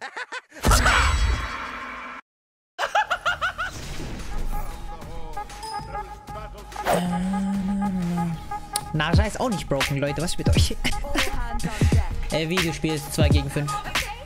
Naja ist auch nicht broken, Leute. Was ist mit euch? Videospiel ist 2 gegen 5.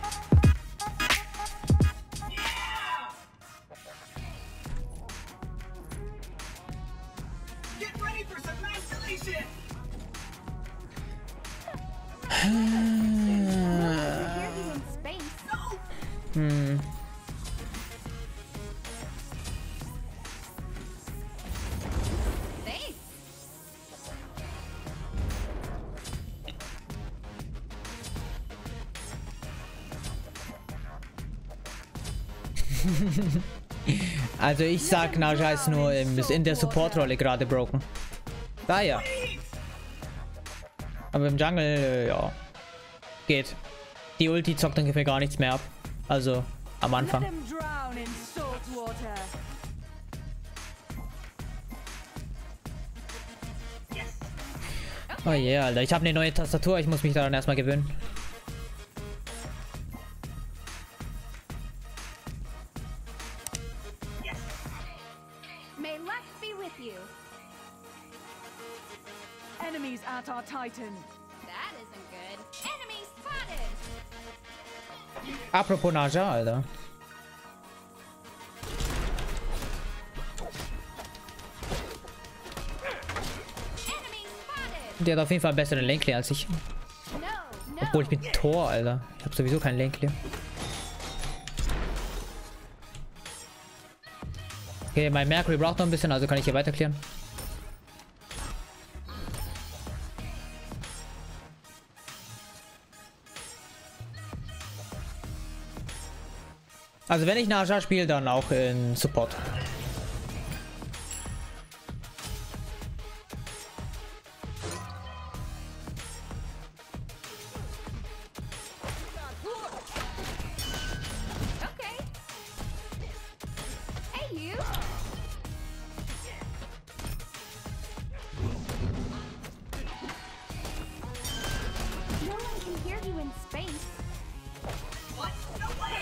Also ich sag, Naja ist nur ist in der Support-Rolle gerade broken. Da ja. Aber im Jungle, ja. Geht. Die Ulti zockt ungefähr gar nichts mehr ab. Also am Anfang. Oh yeah, Alter. Ich habe eine neue Tastatur, ich muss mich daran erstmal gewöhnen. Enemies at our Titan. That isn't good. Enemy spotted. Apropos Naja, Alter. Enemy spotted. Der hat auf jeden Fall einen besseren Lane als ich. No, no. Obwohl ich bin Tor, Alter. Ich habe sowieso keinen Lane. Okay, mein Mercury braucht noch ein bisschen, also kann ich hier weiter klären. Also wenn ich Naja spiele, dann auch in Support. Okay. Hey, you. No one can hear you in space. What? No way.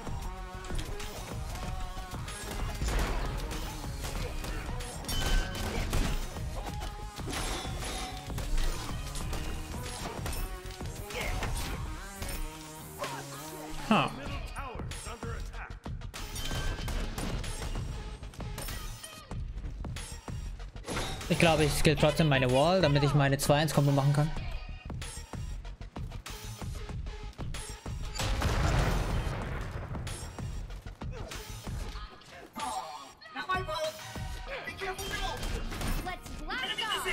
Ha. Ich glaube, ich skill trotzdem meine Wall, damit ich meine 2-1-Kombo machen kann. Let's blast off.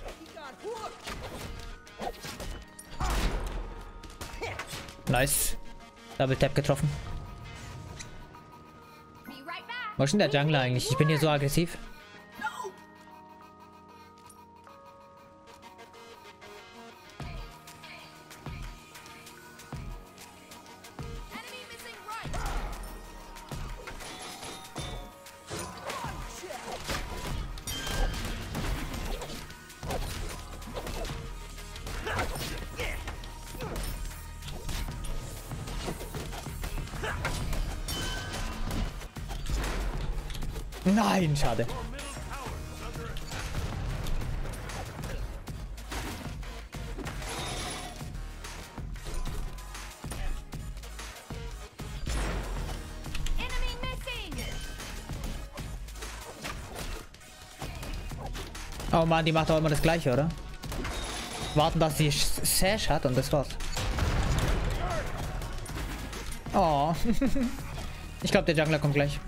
Nice. Double Tap getroffen. Be right back. Wo ist denn der Jungler eigentlich? Ich bin hier so aggressiv. Enemy missing right. Nein, schade. Enemy missing. Oh Mann, die macht auch immer das gleiche, oder? Warten, dass sie Sash hat und das war's. Oh. Ich glaube, der Jungler kommt gleich.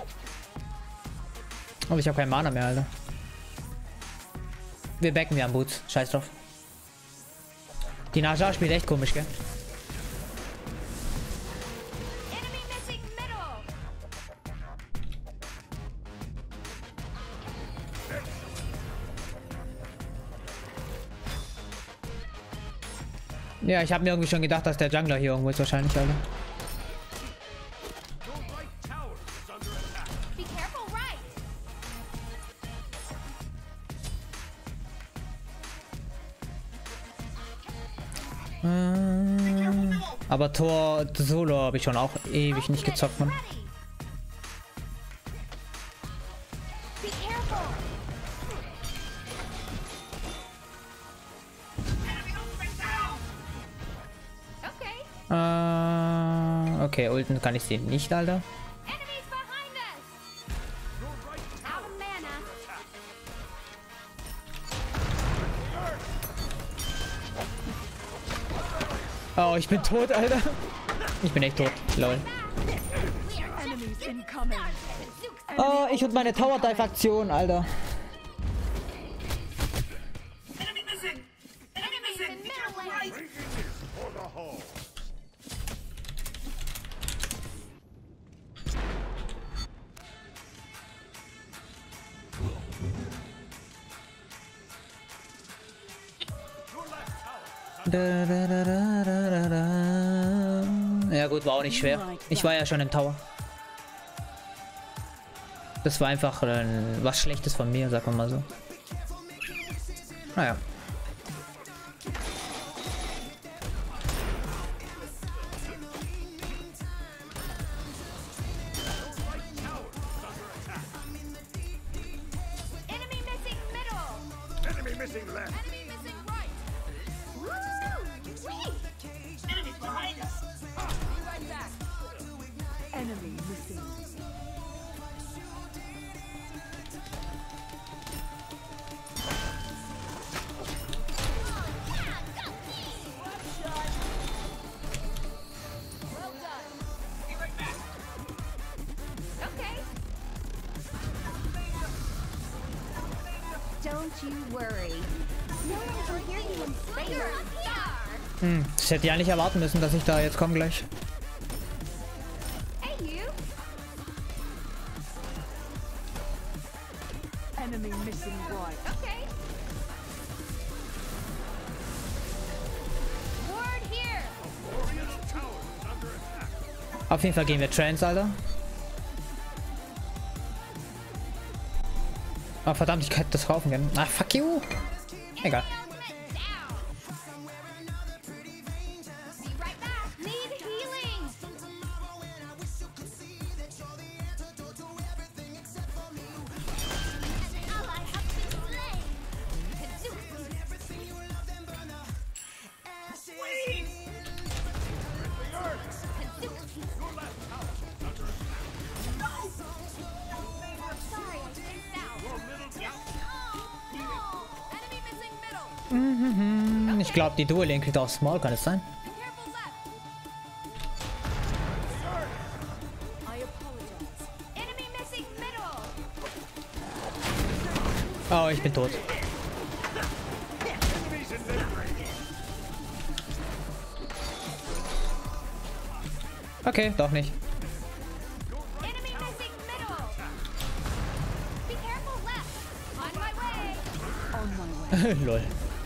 Aber ich habe keinen Mana mehr, Alter. Wir backen, wir haben Boots. Scheiß drauf. Die Naja spielt echt komisch, gell? Enemy missing middle. Ja, ich habe mir irgendwie schon gedacht, dass der Jungler hier irgendwo ist wahrscheinlich, Alter. Be careful right. Aber Tor Solo habe ich schon auch ewig nicht gezockt, Mann. Be careful. Okay. Okay, ulten kann ich sie nicht, Alter. Enemies behind us. Out of mana. Oh, ich bin tot, Alter. Ich bin echt tot. Lol. Enemies incoming. Oh, ich und meine Tower Dive Aktion, Alter. Enemies in middle lane. Ja gut, war auch nicht schwer. Ich war ja schon im Tower. Das war einfach was Schlechtes von mir, sagen wir mal so. Naja. Enemy missing middle. Enemy missing left. Enemy missing right. Woo! Whee! Enemies behind us. Be right back. Enemy missing. Well done. Okay. Don't you worry. No one can hear you in space. You're a star. Das hätte ja nicht erwarten müssen, dass ich da jetzt komme gleich. Hey, you. Enemy missing right. Okay. Ward here. Warrior's tower is under attack. Auf jeden Fall gehen wir Trans, Alter. Oh, verdammt, ich hätte das kaufen können. Ah, fuck you. Egal. Ultimate down. Be right back. Need healing. An ally has been slain. Sorry, I spaced out. Enemy missing middle. Ich glaube, die Dual Link kriegt auch Small, kann es sein? Careful left. I apologize. Enemy missing middle. Oh, ich bin tot. Enemies in mid-range. Okay, doch nicht. Enemy missing middle. Be careful left. On my way. On my way. Lol.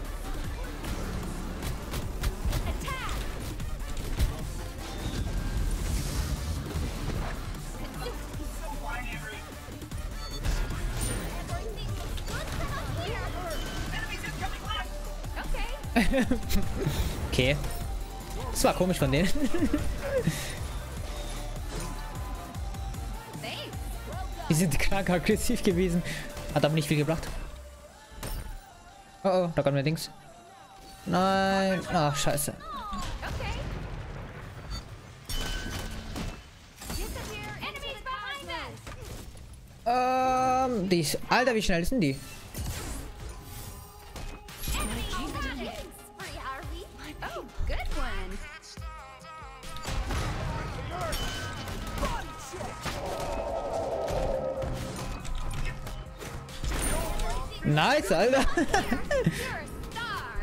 Attack. Everything looks good from up here. Enemies incoming left. Okay. Okay. Das war komisch von denen. Thanks. Die sind krank aggressiv gewesen. Hat aber nicht viel gebracht. Oh oh, da kommt mir Dings. Nein. Ach, scheiße. Okay. Disappear. Enemies behind us. Die ist, Alter, wie schnell sind die? Enemy already. Spree, Harvey. Oh, good one. Nice, Alter. You're a star.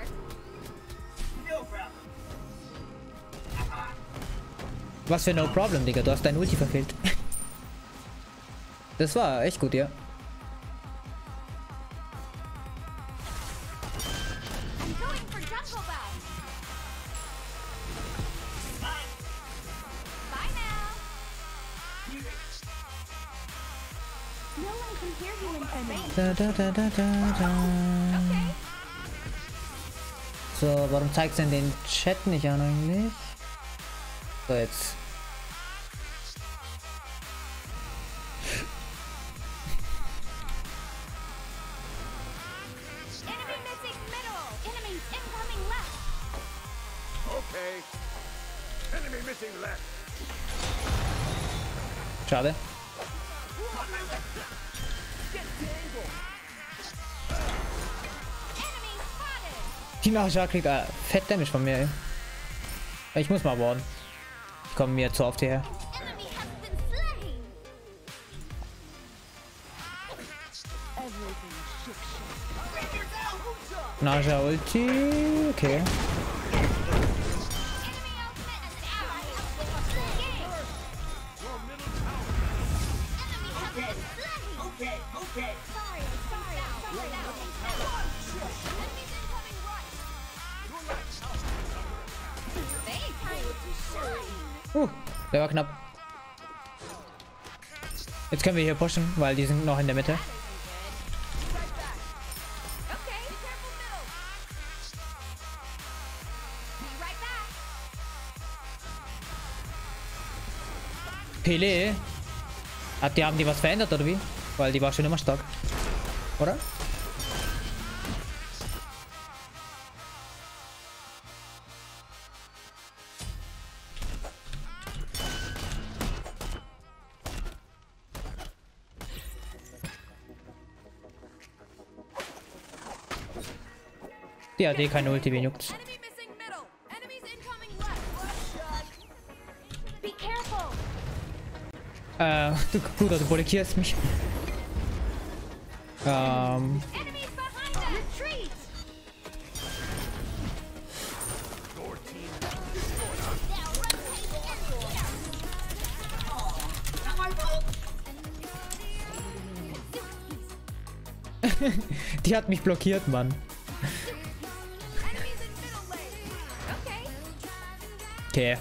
Was für no problem, Digga. Du hast dein Ulti verfehlt. Das war echt gut, ja. I'm going for jungle bounce. Bye now. No one can hear you in space. Da, da, da, da, da, da. Okay. So, warum zeigt es denn den Chat nicht an eigentlich? So, jetzt. Enemy missing middle. Enemies incoming left. Okay. Enemy missing left. Schade. Enemy spotted. Die Naja kriegt fett Damage von mir, ey. Ich muss mal warnen. Ich komme mir zu oft hierher. Enemy has been slain. Everything ship shape. Naja Ulti. Okay. Enemy ultimate and an ally has been slain. Your middle tower. Enemy has been slain. Okay. Sorry. Enemies incoming right. They time to shine. Der war knapp. Jetzt können wir hier pushen, weil die sind noch in der Mitte. Okay, be careful middle. Be right back. Pele. Haben die was verändert oder wie? Weil die war schon immer stark. Oder? Die AD keine Ulti, wen juckt's? Enemy missing middle. Enemies incoming left. Be careful. Du Bruder, du blockierst mich. Enemies behind us. Retreat. Your team. Now rotate. Die hat mich blockiert, Mann. Enemies in middle lane. Okay. Okay.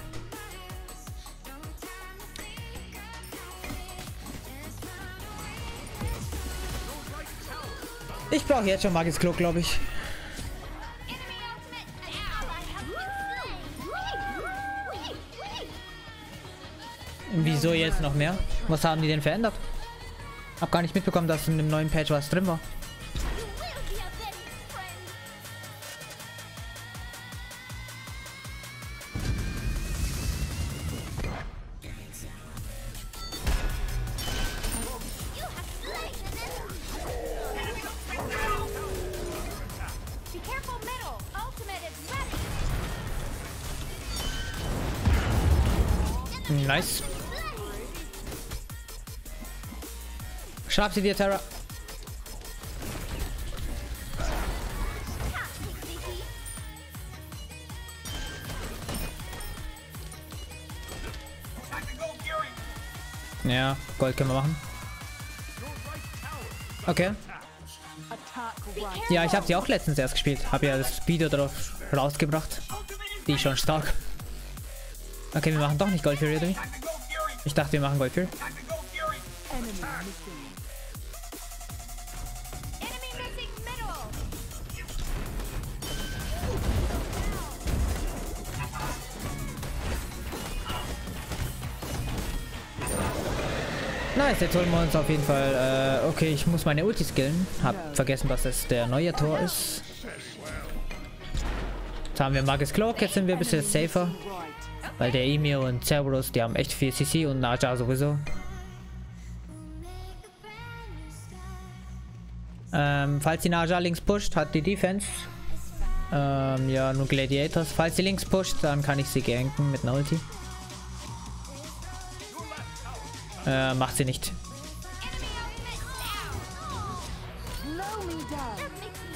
Ich brauche jetzt schon Magis Klo, glaube ich. Enemy ultimate. An ally has been slain. Wieso jetzt noch mehr? Was haben die denn verändert? Hab gar nicht mitbekommen, dass in dem neuen Patch was drin war. You will be avenged, friend. You have slain an enemy. Be careful middle. Ultimate is ready. Nice. Schnapp sie dir, Terra. Ja, Gold können wir machen. Okay. Attack one. Ja, ich habe sie auch letztens erst gespielt. Habe ja das Video darauf rausgebracht. Die ist schon stark. Okay, wir machen doch nicht Gold Fury, oder wie? Ich dachte, wir machen Gold Fury. Enemy missing. Enemy missing middle. Nice, jetzt holen wir uns auf jeden Fall. Okay, ich muss meine Ulti skillen. Hab vergessen, dass das der neue Tor ist. Jetzt haben wir Magus Cloak, jetzt sind wir ein bisschen safer. Right. Weil der Emir und Cerberus, die haben echt viel CC und Naja sowieso. Falls die Naja links pusht, hat die Defense. Ja, nur Gladiators. Falls sie links pusht, dann kann ich sie ganken mit einer Ulti. Macht sie nicht. Enemy ultimate now. Slow me down. That makes me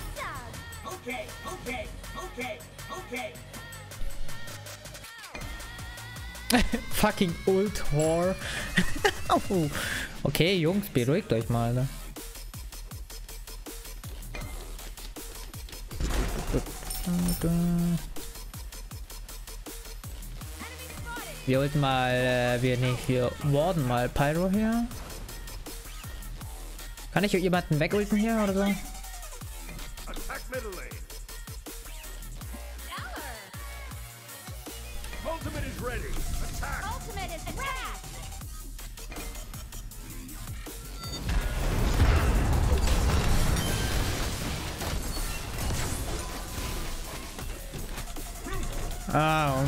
sad. Fucking Ult Whore. Okay, Jungs, beruhigt euch mal. Ne? Wir wollten mal, wir warden mal Pyro hier. Kann ich jemanden wegulten hier oder so? Attack middle lane. Ultimate is ready. Attack. Ah,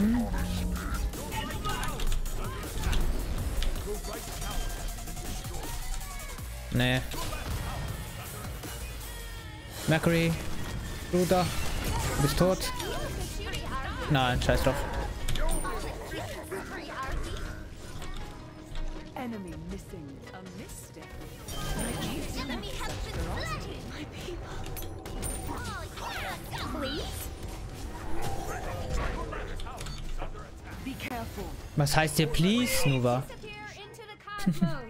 nee. Mercury. Bruder. Du bist tot. Nein, scheiß drauf. Enemy missing a mystic. Let me help you. My people. Oh, please. Be careful. Was heißt hier please, Nuva? Disappear into the cosmos.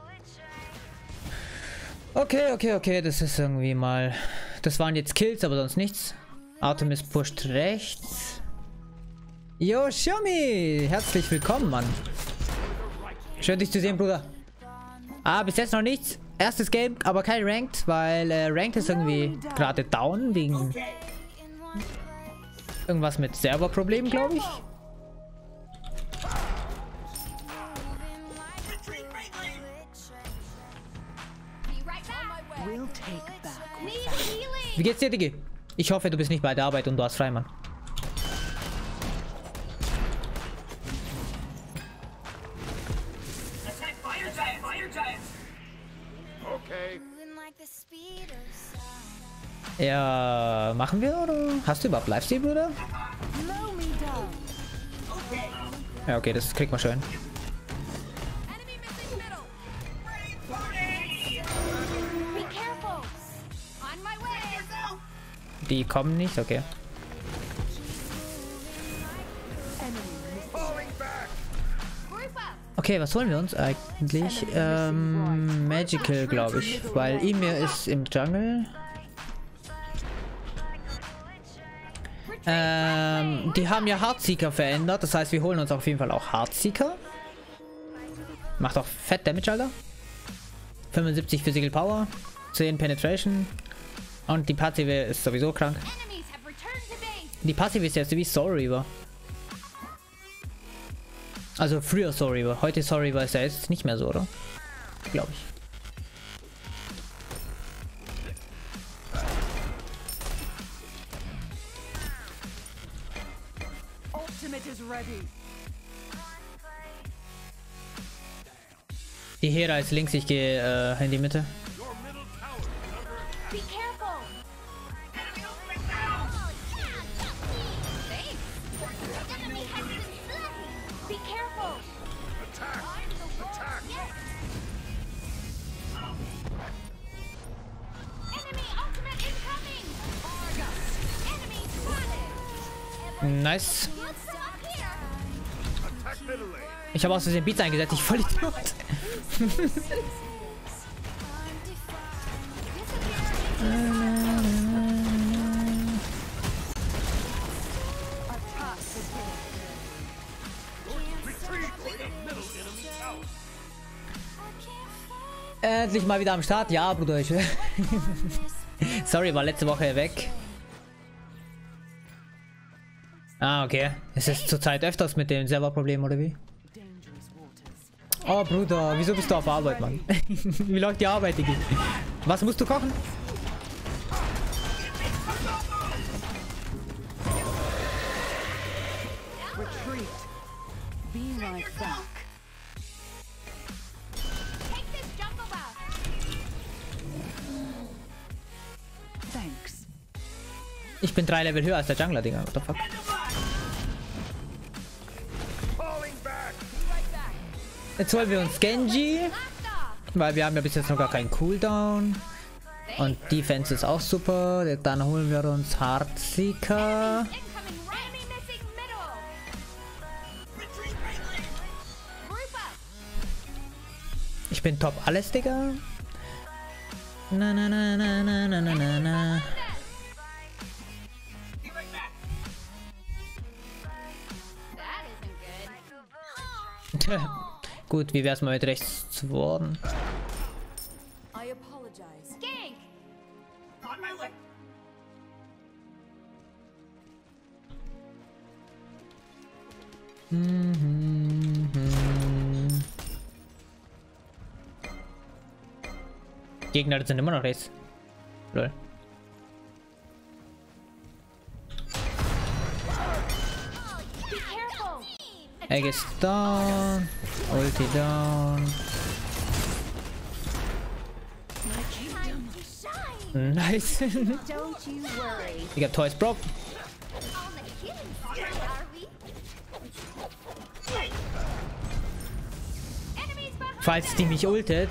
Okay, das ist irgendwie mal... Das waren jetzt Kills, aber sonst nichts. Artemis pusht rechts. Yo, Xiaomi! Herzlich willkommen, Mann. Schön, dich zu sehen, Bruder. Ah, bis jetzt noch nichts. Erstes Game, aber kein Ranked, weil Ranked ist irgendwie gerade down, wegen... Irgendwas mit Serverproblemen, glaube ich. We'll take back. Need healing. Wie geht's dir, Digi? Ich hoffe, du bist nicht bei der Arbeit und du hast frei, Mann. Okay. Ja, machen wir, oder? Hast du überhaupt Livestream, oder? Slow me down. Ja, okay, das kriegt man schön. Enemy missing middle. Be careful. On my way. Die kommen nicht, okay. Enemy missing. Falling back. Group up. Okay, was holen wir uns eigentlich? Magical, glaube ich. Weil Emir ist im Jungle. Die haben ja Heartseeker verändert. Das heißt, wir holen uns auf jeden Fall auch Heartseeker. Macht auch fett Damage, Alter. 75 Physical Power. 10 Penetration. Und die Passive ist sowieso krank. Enemies have returned to base. Die Passive ist jetzt wie Soul Reaver. Also früher Soul Reaver. Heute Soul Reaver ist ja jetzt nicht mehr so, oder? Glaube ich. Ultimate is ready. Die Hera ist links, ich gehe in die Mitte. Be careful. Thanks. Enemy has been slain. Be careful. Attack. Attack. Enemy ultimate incoming. Enemy spotted. Nice. Let's stop here. Attack middle lane. Ich habe aus Versehen Beats eingesetzt, ich voll Idiot. Attack the gate. Retreat for the middle enemy tower. Endlich mal wieder am Start. Ja, Bruder. Ich Sorry, war letzte Woche weg. Ah, okay. Es ist zurzeit öfters mit dem Serverproblem, oder wie? Dangerous waters. Oh, Bruder, wieso bist du auf Arbeit, Mann? Wie läuft die Arbeit, Digi? Was musst du kochen? Retreat. Be right back. Take this jungle buff. Thanks. Ich bin 3 Level höher als der Jungler, Digga. What the fuck? Falling back. Jetzt holen wir uns Genji. Blast off. Weil wir haben ja bis jetzt noch gar keinen Cooldown. Und Defense ist auch super. Dann holen wir uns Heartseeker. Incoming right. Enemy missing middle. Group up. Ich bin top alles, Digga. Na na na na na na na na na. That isn't good. Gut, wie wär's mal mit rechts zu worden? I apologize. Gank. Gegner sind immer noch rechts. Lol. Egg ist down. Ulti down. Time to shine. Nice. Don't you worry. Ich hab Toys broke. All the kids, are we? Enemies behind. Falls die mich ultet.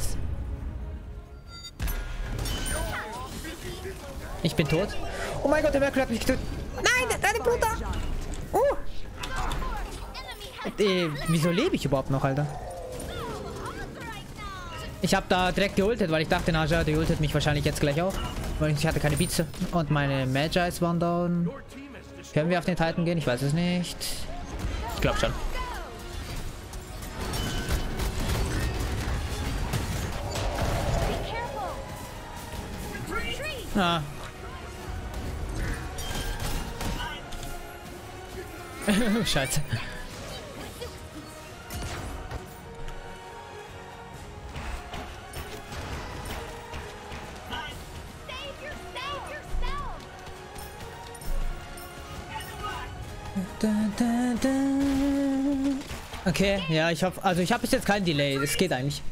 Ich bin tot. Oh mein Gott, der Merkel hat mich getötet. Nein, deine Bruder. Wieso lebe ich überhaupt noch, Alter? Ich habe da direkt geultet, weil ich dachte, Naja, die ultet mich wahrscheinlich jetzt gleich auch. Weil ich hatte keine Beats und meine Magis waren down. Können wir auf den Titan gehen? Ich weiß es nicht. Ich glaube schon. Ah. Scheiße. Okay, ja, ich hoffe, also ich habe bis jetzt kein Delay, es geht eigentlich.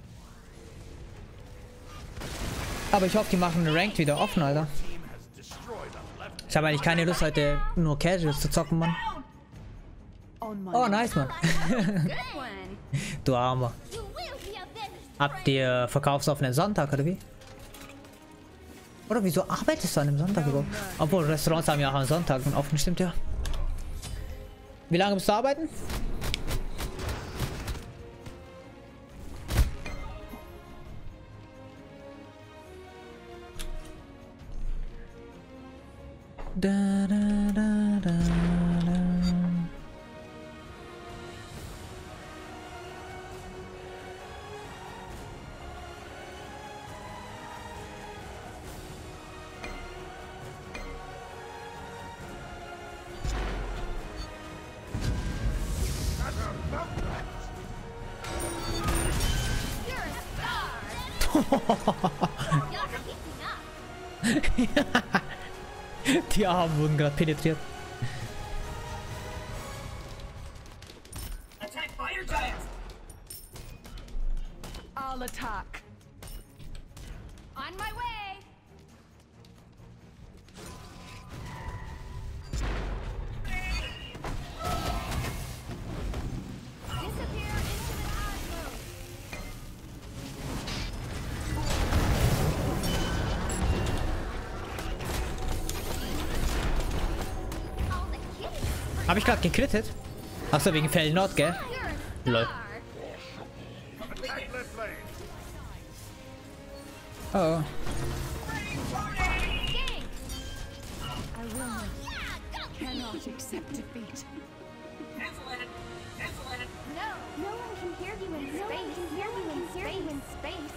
Aber ich hoffe, die machen Ranked wieder offen, Alter. Ich habe eigentlich keine Lust, heute nur Casuals zu zocken, Mann. On my Oh, nice, Mann. Good one. Du Armer. You will be avenged. Habt ihr verkaufsoffenen Sonntag, oder wie? Oder wieso arbeitest du an einem Sonntag überhaupt? Obwohl, Restaurants haben ja auch am Sonntag offen, stimmt ja. Wie lange musst du arbeiten? Da, da, da, da, da. You're a star. You're keeping up. Die Armen wurden gerade penetriert. Attack fire giants! I'll attack. On my way. Disappear into the cosmos. All the kids. Habe ich gerade gekrittet? Achso, wegen Fell Not, gell? You're a Lol. star. Attack left lane. Oh. Gang. I will not. Yeah, go. Cannot accept defeat. Cancel it! Cancel it! No one can hear you in space. No one can hear you in space.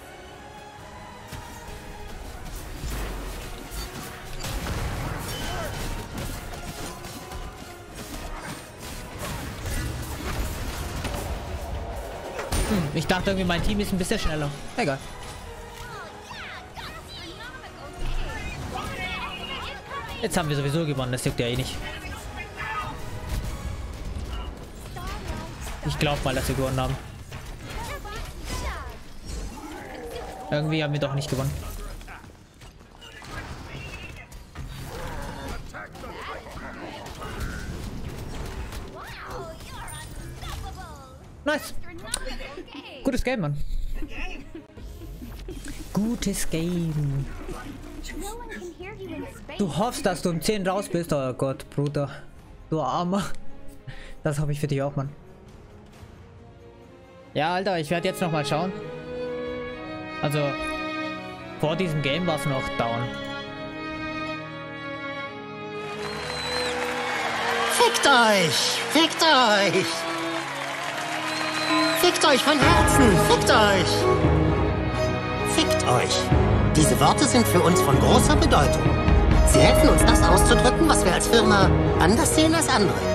Ich dachte irgendwie, mein Team ist ein bisschen schneller. Egal. Jetzt haben wir sowieso gewonnen, das juckt ja eh nicht. Ich glaube mal, dass wir gewonnen haben. Irgendwie haben wir doch nicht gewonnen. Nice. Gutes Game, Mann. Gutes Game. Du hoffst, dass du um 10 raus bist. Oh Gott, Bruder. Du Armer. Das hoffe ich für dich auch, Mann. Ja, Alter, ich werde jetzt noch mal schauen. Also, vor diesem Game war es noch down. Fickt euch! Fickt euch! Fickt euch von Herzen! Fickt euch! Fickt euch! Diese Worte sind für uns von großer Bedeutung. Sie helfen uns, das auszudrücken, was wir als Firma anders sehen als andere.